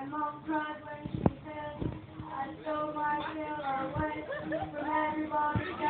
My mom cried when she said I stole my tail away from everybody.